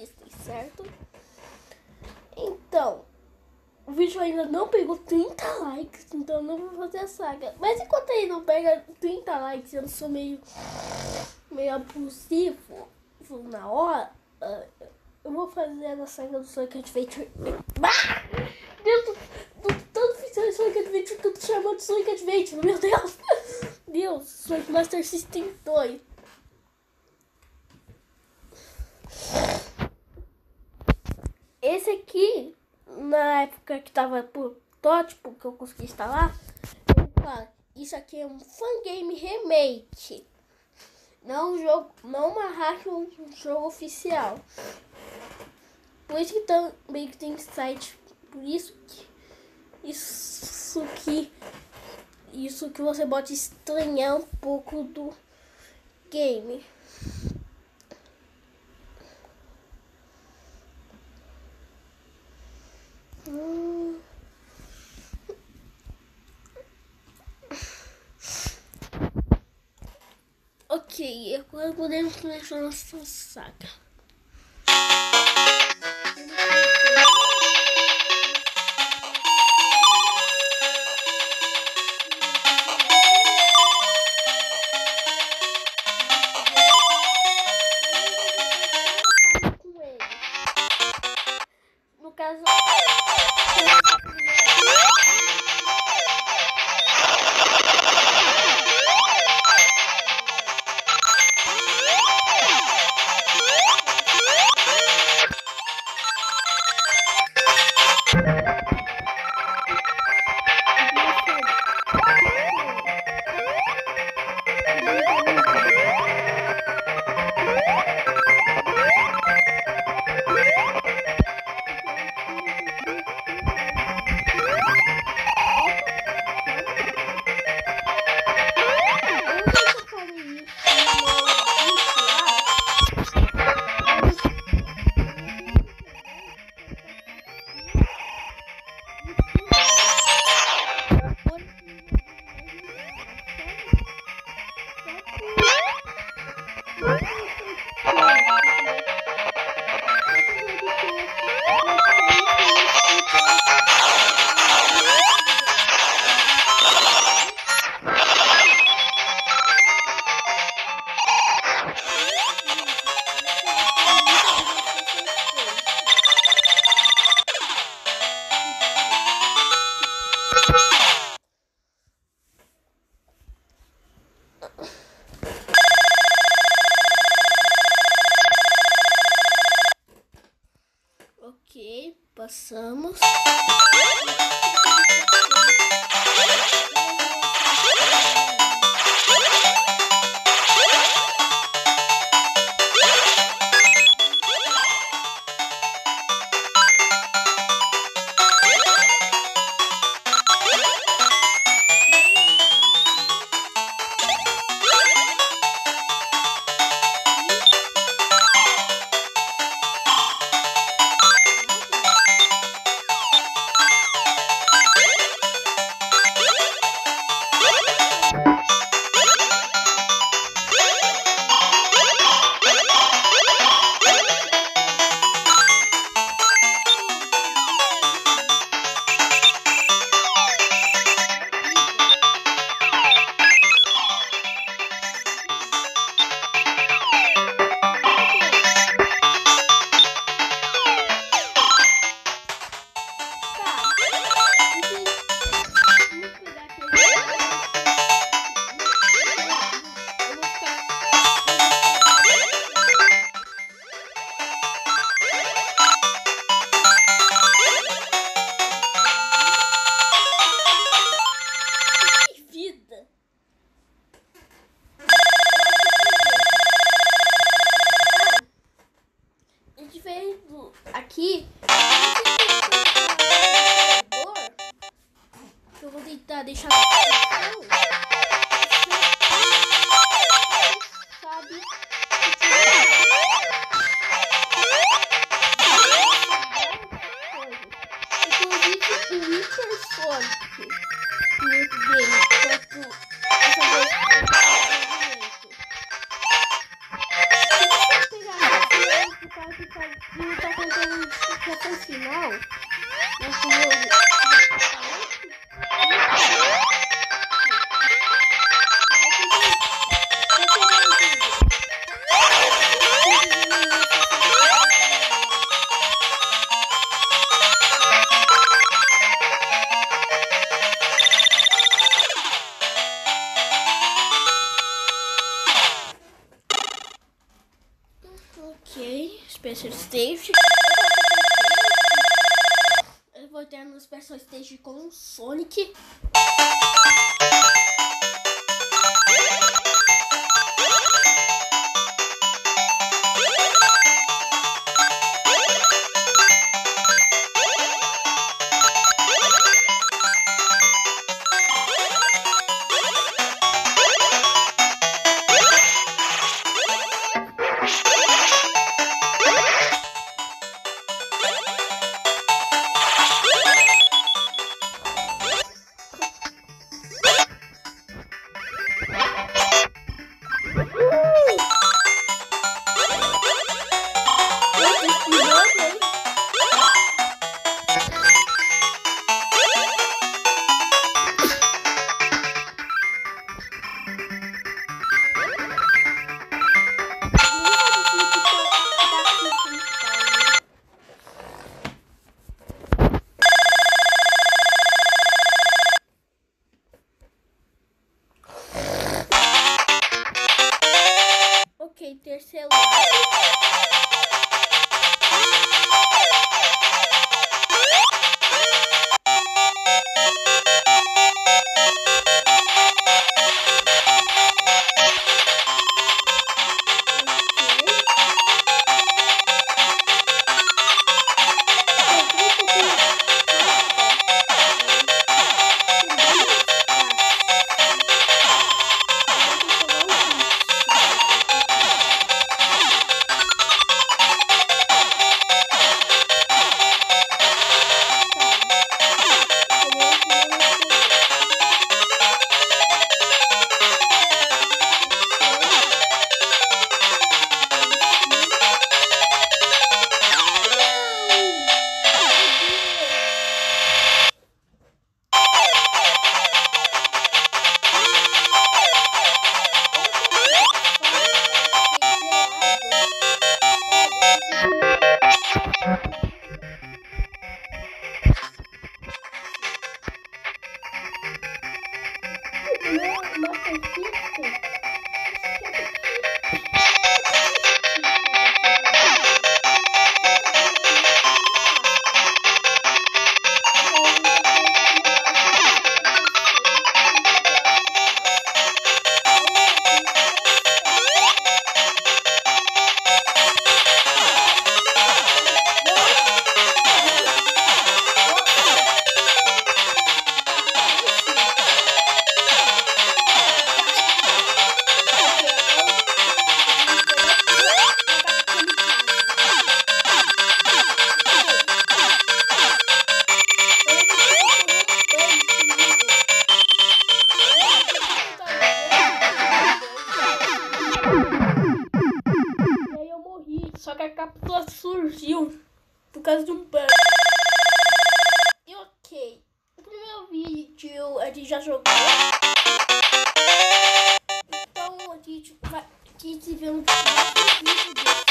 gostei, certo? Então, o vídeo ainda não pegou 30 likes, então eu não vou fazer a saga. Mas enquanto ele não pega 30 likes, eu não sou meio abusivo na hora, eu vou fazer a saga do Sonic Adventure. Deus, todo oficial Sonic Adventure que eu tô chamando de Sonic Adventure, meu Deus. Deus, Sonic Master System 2. Esse aqui, na época que tava protótipo, que eu consegui instalar, isso aqui é um fangame remake. Não um jogo, não uma hack, um jogo oficial. Por isso que também tem site. Por isso que você pode estranhar um pouco do game. Ok, agora podemos começar a nossa saga. No caso, ok, passamos. Aqui eu vou tentar deixar na descrição, sabe? Inclusive o Witcher Sonic nesse game, tanto essa vez que eu E tá contando que até o final. Ok, Special Stage. Eu vou ter no Special Stage com o Sonic. Ok, terceiro lugar. Só que a captura surgiu por causa de um bug. E ok, o primeiro vídeo a gente já jogou. Então a gente vai se ver no próximo vídeo desse.